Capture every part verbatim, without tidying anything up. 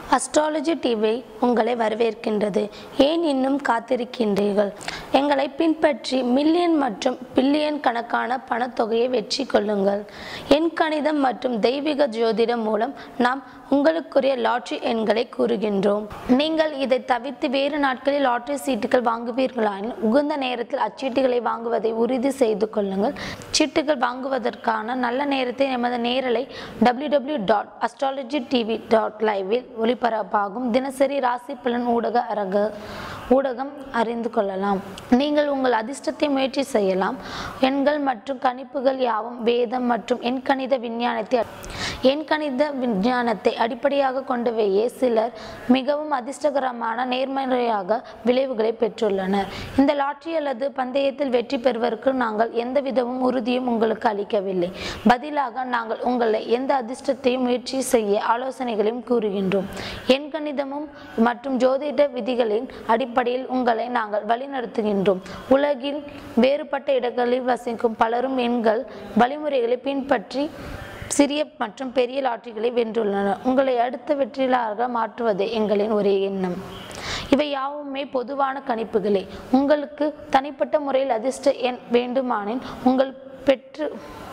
Astrology TV உங்களை வரவேற்கின்றது. ஏன் இன்னும் காத்திருக்கின்றீர்கள்? எங்களை பின்பற்றி மில்லியன் மற்றும் பில்லியன் கணக்கான பணத்தொகையை வெற்றி கொள்ளுங்கள். எண் கணிதம் மற்றும் தெய்வீக ஜோதிடம் மூலம் நாம் உங்களுக்குரிய லாட்டரி எண்களை கூறுகின்றோம். நீங்கள் இதை தவிர்த்து வேறு நாட்களில் லாட்டரி சீட்டுகள் வாங்குவீர்களாயின் உகந்த நேரத்தில் அச்சீட்டுகளை வாங்குவதை உறுதி செய்து கொள்ளுங்கள். சீட்டுகள் வாங்குவதற்கான நல்ல நேரத்தை எமது நேரலை W W dot astrology TV dot லைவில் ஒளிபரப்பாகும் தினசரி ராசி பலன் ஊடக அரங்க ஊடகம் அறிந்து கொள்ளலாம். நீங்கள் உங்கள் அதிர்ஷ்டத்தை முயற்சி செய்யலாம். எண்கள் மற்றும் கணிப்புகள் யாவும் வேதம் மற்றும் எண்கணித விஞ்ஞானத்தை எண்கணித விஞ்ஞானத்தை அடிப்படையாக கொண்டவையே சிலர் மிகவும் அதிர்ஷ்டகரமான நேர்மறையாக விளைவுகளை பெற்றுள்ளனர். இந்த லாட்டரி அல்லது பந்தயத்தில் வெற்றி பெறுவதற்கு நாங்கள் எந்த விதமும் உறுதியும் உங்களுக்கு அளிக்கவில்லை. பதிலாக நாங்கள் உங்களை எந்த அதிர்ஷ்டத்தையும் முயற்சி செய்ய ஆலோசனைகளையும் கூறுகின்றோம். எண்கணிதமும் மற்றும் ஜோதிட விதிகளின் அடிப்படையில் உங்களை நாங்கள் வழிநடத்துகின்றோம். உலகில் வேறுபட்ட இடங்களில் வசிக்கும் பலரும் எண்கள் வழிமுறைகளை பின்பற்றி சிறிய மற்றும் பெரிய லாட்டரிகளை வென்றுள்ளனர். உங்களை அடுத்த வெற்றியாளராக மாற்றுவதே எங்களின் ஒரே எண்ணம். இவை யாவுமே பொதுவான கணிப்புகளே. உங்களுக்கு தனிப்பட்ட முறையில் அதிர்ஷ்ட எண் வேண்டுமானின் உங்கள் பெற்று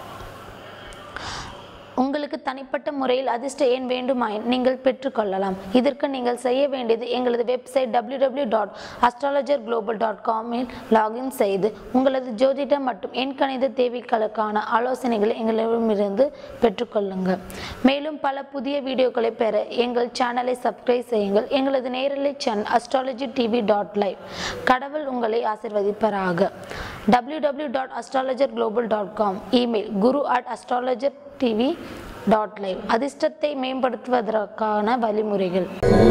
உங்களுக்கு தனிப்பட்ட முறையில் அதிர்ஷ்ட எண் வேண்டுமாயின் நீங்கள் பெற்றுக்கொள்ளலாம். இதற்கு நீங்கள் செய்ய வேண்டியது எங்களது website W W dot astrologer global dot காமில் லாகின் செய்து உங்களது ஜோதிட மற்றும் எண்கணித தேவைகளுக்கான ஆலோசனைகளை எங்களிடமிருந்து பெற்றுக்கொள்ளுங்கள். மேலும் பல புதிய வீடியோக்களை பெற எங்கள் சேனலை சப்ஸ்கிரைப் செய்யுங்கள். எங்களது நேரலை channel astrology TV dot live. கடவுள் உங்களை ஆசீர்வதிப்பாராக. W W dot astrologer global dot com. Email guru at astrologer TV dot live. அதிர்ஷ்டத்தை மேம்படுத்துவதற்கான வழிமுறைகள்.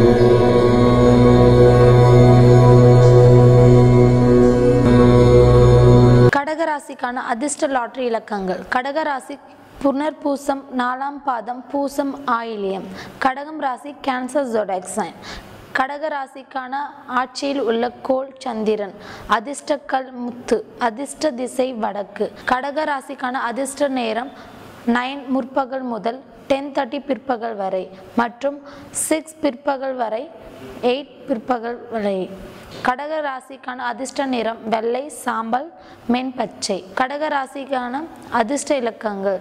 கடகராசிக்கான அதிர்ஷ்ட லாட்டரி இலக்கங்கள். கடகராசி புனர்பூசம் நாலாம் பாதம் பூசம் ஆயிலியம். கடகம் ராசி கேன்சர் ஜோடியாக் சைன். கடக ராசிக்கான ஆட்சியில் உள்ள கோள் சந்திரன். அதிர்ஷ்டக்கல் முத்து. அதிர்ஷ்ட திசை வடக்கு. கடக ராசிக்கான அதிர்ஷ்ட நேரம் நைன் முற்பகல் முதல் டென் தேர்ட்டி பிற்பகல் வரை மற்றும் சிக்ஸ் பிற்பகல் வரை எயிட் பிற்பகல் வரை. கடக ராசிக்கான அதிர்ஷ்ட நிறம் வெள்ளை, சாம்பல், மென்பச்சை. கடக ராசிக்கான அதிர்ஷ்ட இலக்கங்கள்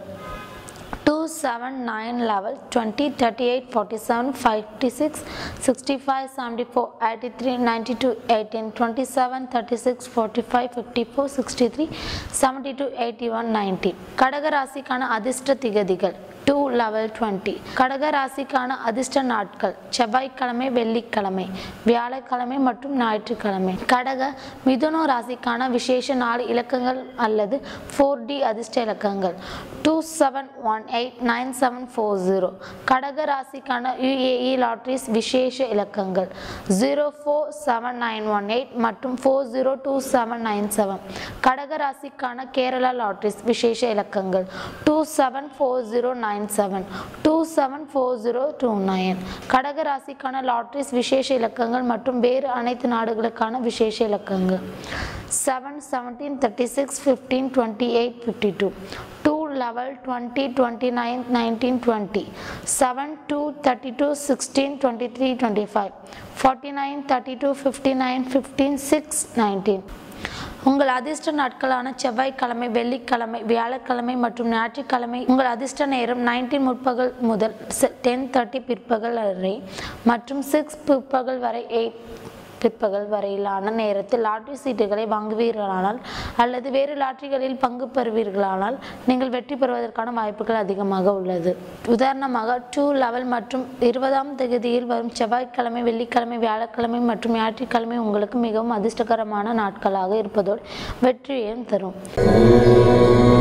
two seven nine eleven twenty thirty eight forty seven fifty six sixty five seventy four eighty three ninety two eighteen twenty seven thirty six forty five fifty four sixty three seventy two eighty one ninety. கடக ராசிக்கான அதிர்ஷ்ட திகதிகள் two eleven twenty. கடக ராசிக்கான அதிர்ஷ்ட நாட்கள் செவ்வாய்க்கிழமை, வெள்ளிக்கிழமை, வியாழக்கிழமை மற்றும் ஞாயிற்றுக்கிழமை. கடக மிதுன ராசிக்கான விசேஷ நாலு இலக்கங்கள் அல்லது ஃபோர் டி அதிர்ஷ்ட இலக்கங்கள் two seven one eight nine seven four zero. கடக ராசிக்கான யுஏஇ லாட்டரிஸ் விசேஷ இலக்கங்கள் zero four seven nine one eight மற்றும் four zero two seven nine seven. கடக ராசிக்கான கேரளா லாட்டரிஸ் விசேஷ இலக்கங்கள் two seven four zero nine seven two seven four zero two nine. கடக ராசிக்கான லாட்டரிஸ் விசேஷ இலக்கங்கள் மற்றும் வேறு அனைத்து நாடுகளுக்கான விசேஷ இலக்கங்கள் seven seventeen thirty six fifteen twenty eight fifty two two eleven twenty twenty nine nineteen twenty seven two thirty two sixteen twenty three twenty five forty nine thirty two fifty nine fifteen six nineteen. உங்கள் அதிர்ஷ்ட நாட்களான செவ்வாய்க்கிழமை, வெள்ளிக்கிழமை, வியாழக்கிழமை மற்றும் ஞாயிற்றுக்கிழமை. உங்கள் அதிர்ஷ்ட நேரம் நைன்டீன் முற்பகல் முதல் டென் தேர்ட்டி பிற்பகல் வரை மற்றும் சிக்ஸ் பிற்பகல் வரை எயிட் பிற்பகல் வரையிலான நேரத்தில் லாட்டரி சீட்டுகளை வாங்குவீர்களானால் அல்லது வேறு லாட்டரிகளில் பங்கு பெறுவீர்களானால் நீங்கள் வெற்றி பெறுவதற்கான வாய்ப்புகள் அதிகமாக உள்ளது. உதாரணமாக டூ லெவல் மற்றும் இருபதாம் தேதியில் வரும் செவ்வாய்க்கிழமை, வெள்ளிக்கிழமை, வியாழக்கிழமை மற்றும் ஞாயிற்றுக்கிழமை உங்களுக்கு மிகவும் அதிர்ஷ்டகரமான நாட்களாக இருப்பதோடு வெற்றியையும் தரும்.